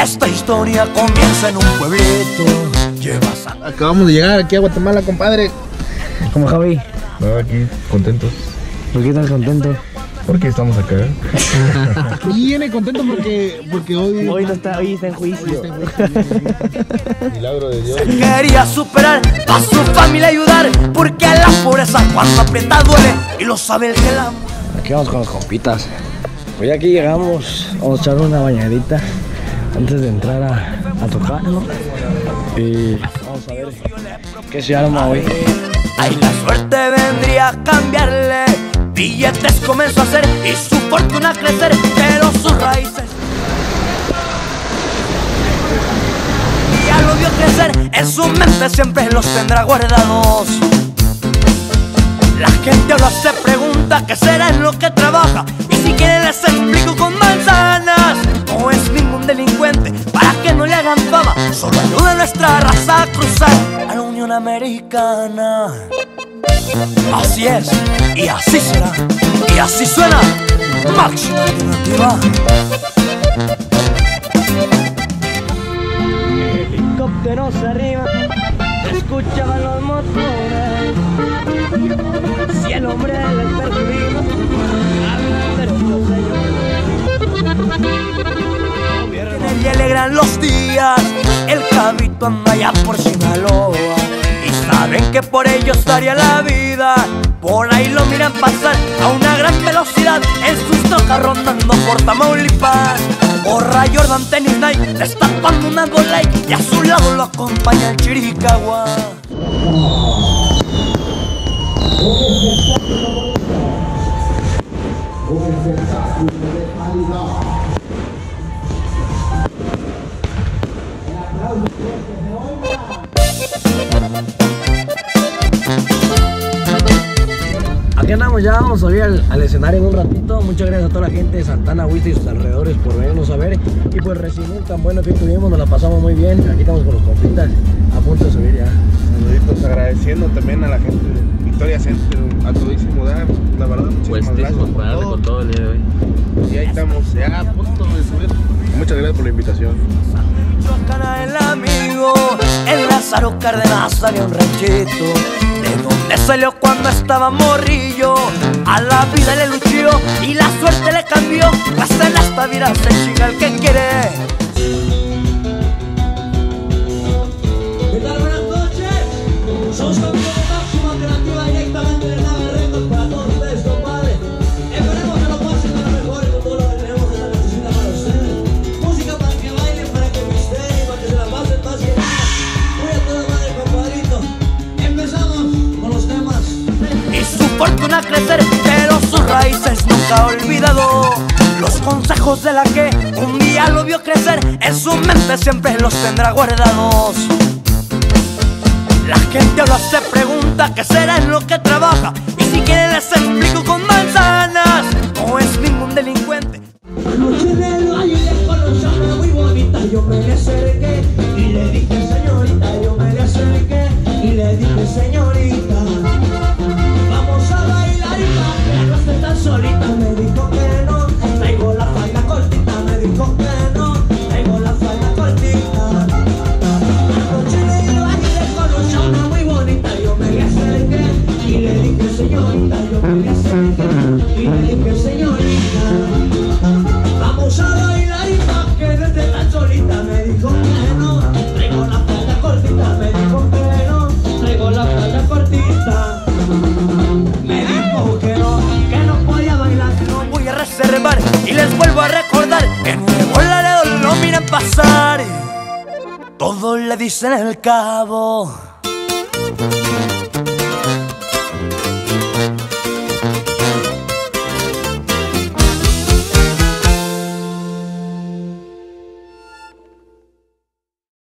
Esta historia comienza en un pueblito. Acabamos de llegar aquí a Guatemala, compadre. ¿Cómo, Javi? No, aquí contentos. ¿Por qué estás contento? Porque estamos acá. Viene contento porque hoy no está, hoy está en juicio. Milagro de Dios. Se quería superar, a su familia ayudar, porque a la pobreza cuando aprieta duele, y lo sabe el que la... Aquí vamos con los compitas. Hoy aquí llegamos, vamos a echar una bañadita antes de entrar a tocar, ¿no? Y vamos a ver qué se arma hoy. Ay, la suerte vendría a cambiarle. Billetes comenzó a hacer y su fortuna a crecer, pero sus raíces ya lo vio crecer. En su mente siempre los tendrá guardados. La gente ahora se pregunta qué será en lo que trabaja, y si quieren les explico con manzanas. No es ningún delincuente para que no le hagan fama, solo ayuda a nuestra raza a cruzar a la Unión Americana. Así es, y así será, y así suena Máxima Alternativa. Helicópteros arriba, escuchaban los motores. Si el hombre les perjudica, hablan derechos ellos. Y alegran los días, el cabito anda allá por Sinaloa, y saben que por ellos daría la vida. Por ahí lo miran pasar a una gran velocidad en sus trocas rondando por Tamaulipas. Borra Jordan Tennis Night, destapando una Bud Light, y a su lado lo acompaña el Chiricahua. Aquí andamos, ya vamos a subir al escenario en un ratito. Muchas gracias a toda la gente de Santana, Huiste y sus alrededores por venirnos a ver. Y pues recibir tan bueno que tuvimos, nos la pasamos muy bien. Aquí estamos con los compitas, a punto de subir ya. Saluditos, agradeciendo también a la gente de Victoria Center, a todísimo dar, la verdad, muchísimas gracias con todo el día de hoy. Y ahí estamos, ya a punto de subir. Muchas gracias por la invitación. Michoacana el amigo, en Lázaro Cárdenas había un ranchito, de donde salió cuando estaba morrillo. A la vida le luchó y la suerte le cambió, hasta en esta vida se chinga el que quiere. ¿Qué tal? Buenas noches. Somos conmigo de Máxima Alternativa, directamente de Nave Records para todos ustedes, compadre. Esperemos que lo pasen de lo mejor con todo lo que tenemos esta nochecita para ustedes. Música para que bailen, para que visten y para que se la pasen más que nada. Muy a toda madre, compadrito. Empezamos con los temas. Y su fortuna a crecer, pero sus raíces nunca ha olvidado. Los consejos de la que un día lo vio crecer, en su mente siempre los tendrá guardados. La gente ahora se pregunta qué será en lo que trabaja, y si quieren les explico con manzanas. No es ningún delincuente. Anoche en el valle le conocí a una muy bonita. Yo me le acerqué y le dije señorita. Yo me le acerqué y le dije señorita, vamos a bailar y para que no esté tan solita. Me dijo que no, traigo la falda cortita. Me dijo que no, traigo la falda cortita. Anoche en el valle le conocí a una muy bonita. Yo me le acerqué y le dije señorita. Yo me le acerqué y le dije señorita, vamos a bailar y pa' que no esté tan solita. Me dijo que no, traigo la falda cortita. Me dijo que no, traigo la falda cortita. Me dijo que no podía bailar, que no. Voy a reservar y les vuelvo a recordar que Nuevo Laredo lo miran pasar, todos le dicen el Cabo.